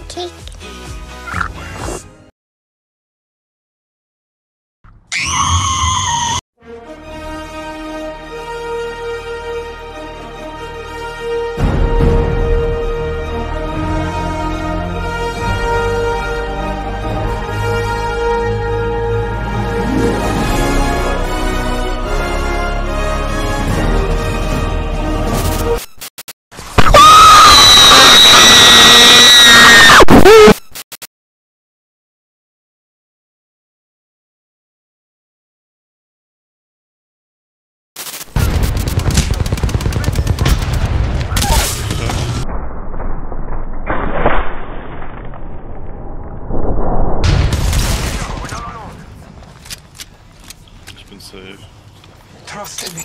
cake. Safe. Trust in me.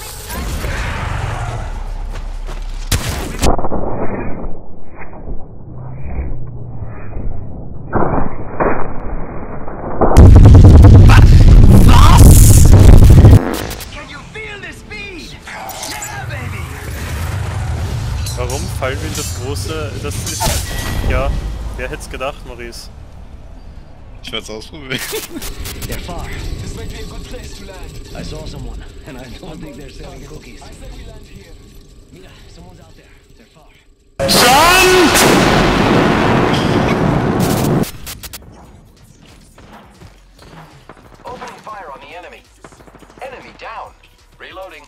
Warum fallen wir in das große... Das ist... Ja, wer hätte es gedacht, Maurice? Ich werde es ausprobieren. They're far. This might be a good place to land. I saw someone, and I don't think they're selling cookies. I said we land here. Mira, someone's out there. They're far. Opening fire on the enemy. Enemy down. Reloading.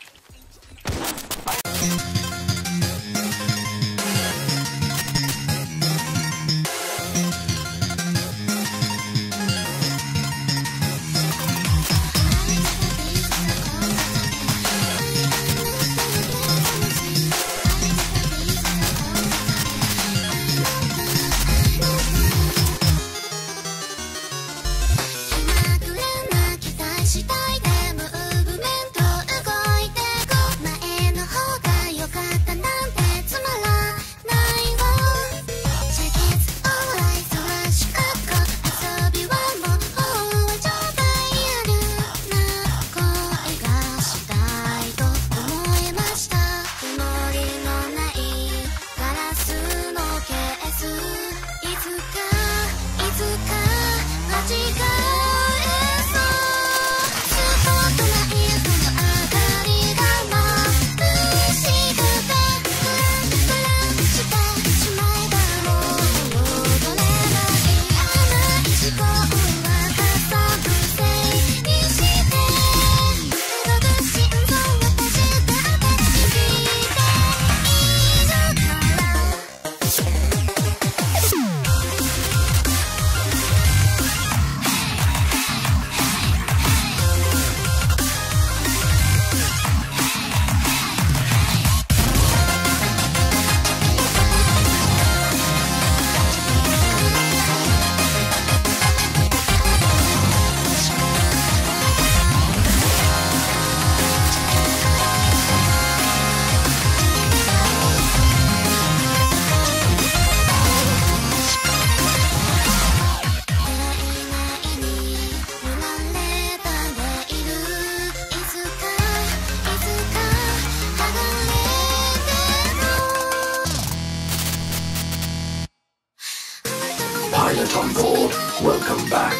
Pilot on board. Welcome back.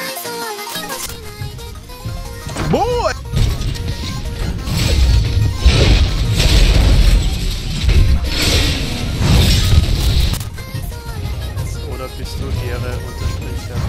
Boy! Oder bist du Ehre unterstrich der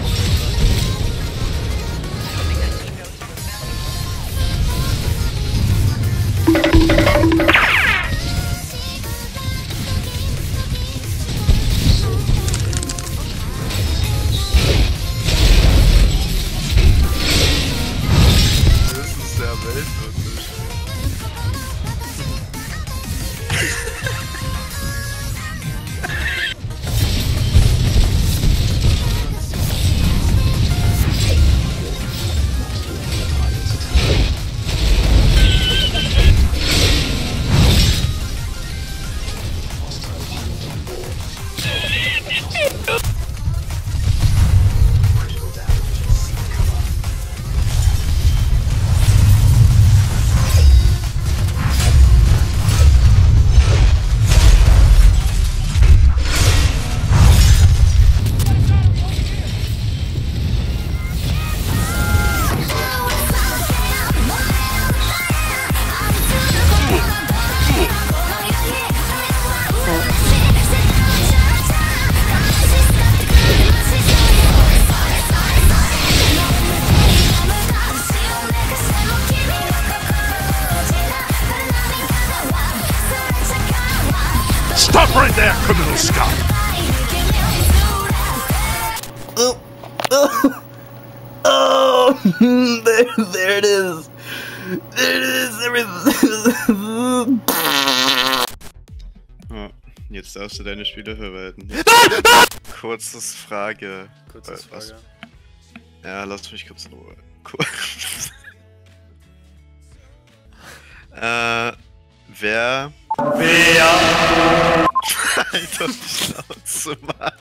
there, criminal scum! Oh, there it is. There it is, everything. Ja, jetzt darfst du deine Spiele verwalten. Kurzes Frage. Kurzes Frage. Ja, lass mich kurz in Ruhe. Wer? Alter, die Schnauze, Mann.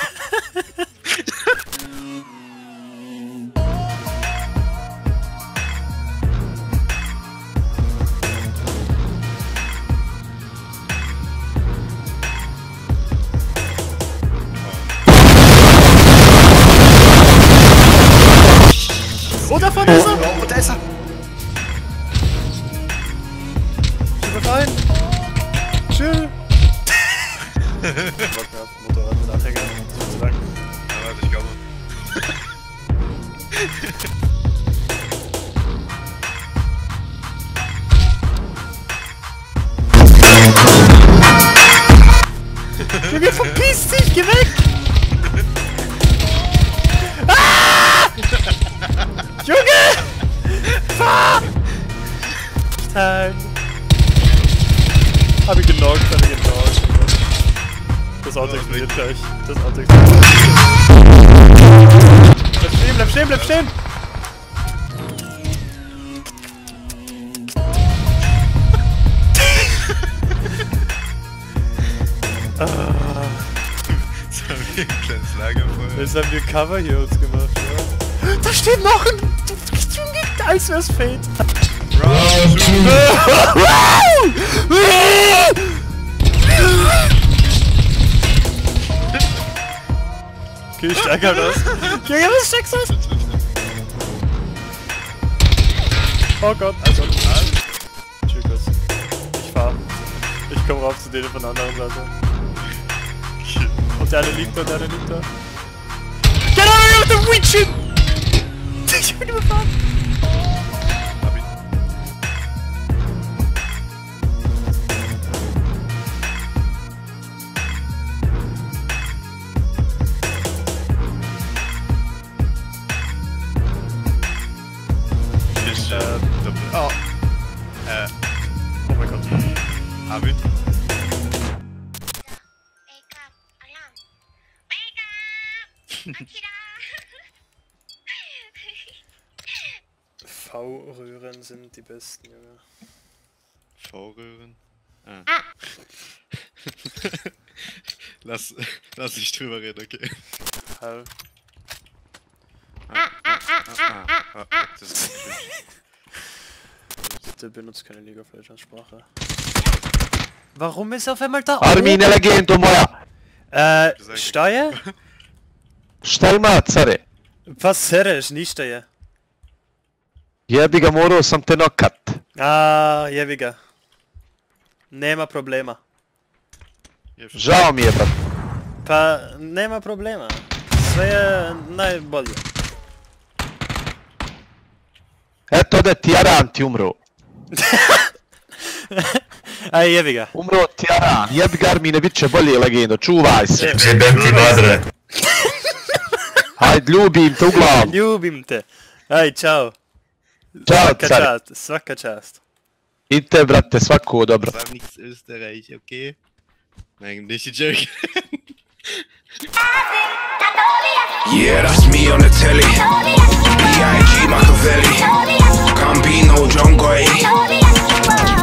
Oh, da vorne ist er! Oh, da ist er. Schieb rein! Chill! Bock mehr auf Motorrad mit Anhänger, sozusagen. Ja, warte, ich komme. Junge, verpiss dich, geh weg! Ah! Junge! Fahr! Teil! Hab ich genockt, Das Auto explodiert gleich. Das Auto explodiert. Bleib stehen, bleib stehen, bleib stehen! Jetzt haben wir ein kleines Lagerfeuer. Jetzt haben wir Cover hier uns gemacht, ja. Da steht noch ein... Junge, als wär's Fate. Okay, ich steigere das. Junge, was steckst du? Oh Gott, also. Tschüss. Ich fahr. Ich komm rauf zu denen von der anderen Seite. Und der eine liegt da, der eine liegt da. Get out of the windshield! Ich bin überfahren. Hab ihn. Oh. Oh mein Gott. Hab ihn. V-Röhren sind die besten, Junge. V-Röhren? Ah. lass dich drüber reden, okay. Hall. Das ist Der benutzt keine League of Legends Sprache. Warum ist er auf einmal da? Armin Legendo moja. Steuer? Šta ima, care? Pa sereš, ništa je. Jebi ga, morao sam te nokat. A, jebi ga. Nema problema. Žao mi je, brat. Pa, nema problema. Sve je najbolje. Eto da Tiaran ti umro. Aj, jebi ga. Umro Tiaran. Jebi ga, Armine, bit će bolje, Legendo. Čuvaj se. Jebem ti madre. Hajd, ljubim te uglavom. Ljubim te. Aj, čao. Ćao, Svaka care. čast, svaka čast. I te, brate, svako dobro. Sag nichts Österreich, okay? Eigentlich die Joke. Yeah, that's me on the telly. B.I.G. Machiavelli. Gambino, John Goy,